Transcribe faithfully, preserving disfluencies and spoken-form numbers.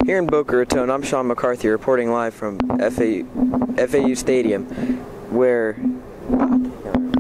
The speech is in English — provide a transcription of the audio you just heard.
Here in Boca Raton, I'm Sean McCarthy reporting live from F A U, F A U Stadium, where